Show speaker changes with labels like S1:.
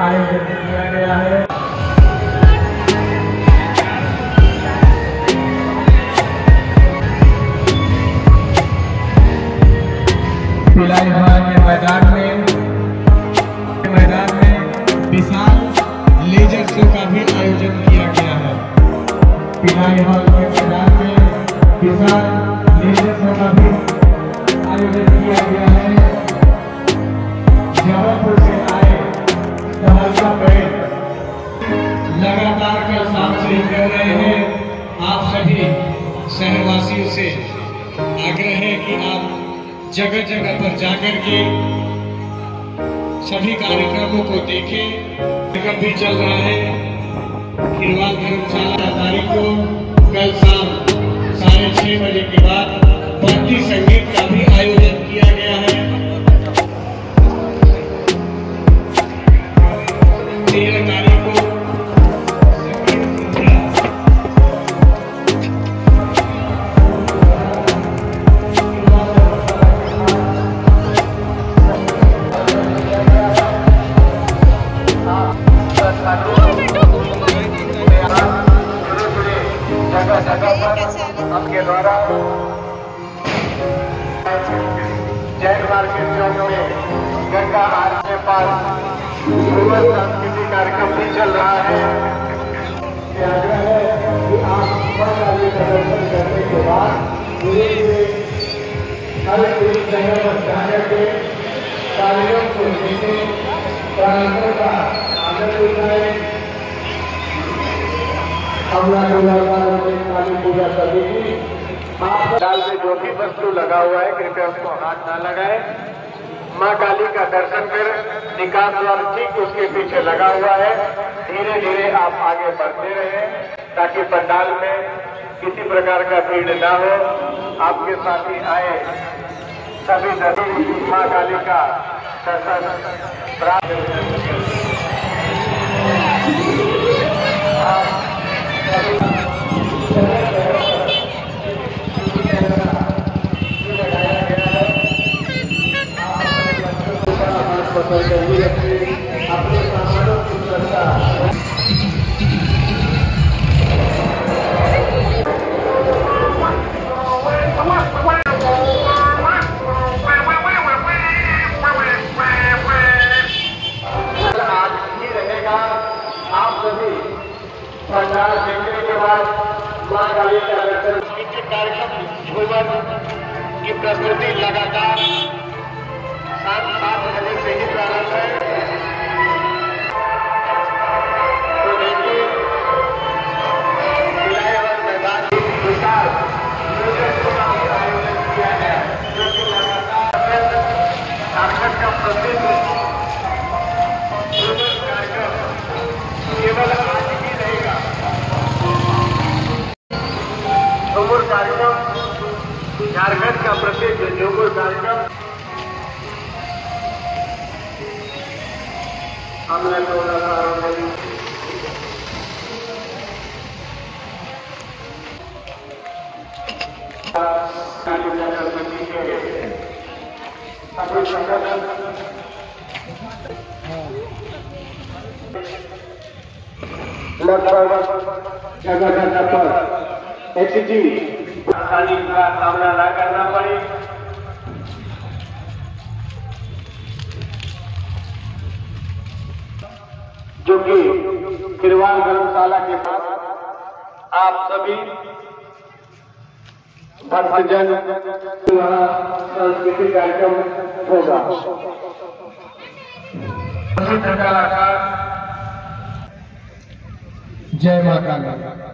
S1: आयोजन किया गया है। भिलाई हॉल के मैदान में विशाल लेजर शो का भी आयोजन किया गया है। भिलाई हॉल के मैदान में विशाल लेजर शो का भी आयोजन किया गया है। जबलपुर से आए तहलका बैठ लगातार कल सांस से कर रहे हैं। आप सभी शहरवासियों से आग्रह है कि आप जगह जगह पर जाकर के सभी कार्यक्रमों को देखें। कार्यक्रम भी चल रहा है। खिरवाल धर्मशाला तारीख को कल शाम 6:30 बजे के बाद भक्ति संगीत का भी आयोजन किया गया है। 13 तारीख को आपके द्वारा जैन मार्केट चौक में गंगा आरती के पास सांस्कृतिक कार्यक्रम भी चल रहा है। आग्रह है कि आप मां काली का दर्शन करने के बाद धीरे धीरे हर एक जगह पर जाकर के कार्यक्रम को देखें, प्रार्थना का आनंद उठाएं। काली पूजा सभी डाल में जो भी वस्तु लगा हुआ है कृपया उसको हाथ न लगाए। माँ काली का दर्शन कर निकास द्वार ठीक उसके पीछे लगा हुआ है। धीरे धीरे आप आगे बढ़ते रहे ताकि पंडाल में किसी प्रकार का भीड़ न हो। आपके साथी आए सभी दर्शक माँ काली का दर्शन प्राप्त अपने सामानों की सुरक्षा आज ही रहेगा। आप सभी पंडाल देखने के बाद मां काली का दर्शन कार्यक्रम झूमर की प्रस्तुति लगातार 7 बजे से ही प्रारंभ है। तो देखिए मैदान विशाल आयोजन किया गया जो कि लगातार झारखंड का प्रसिद्ध कार्यक्रम केवल आज ही रहेगा। झूमर कार्यक्रम झारखंड का प्रसिद्ध झूमर कार्यक्रम हमने थोड़ा सा लगभग जगह पर एचजी आसानी का सामना न करना पड़े। जो कि खिरवाल धर्मशाला के साथ आप सभी भक्तजन सांस्कृतिक कार्यक्रम होगा। कलाकार जय मां काली।